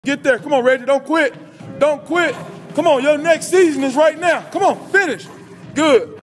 Get there. Come on, Reggie. Don't quit. Don't quit. Come on, your next season is right now. Come on, finish. Good.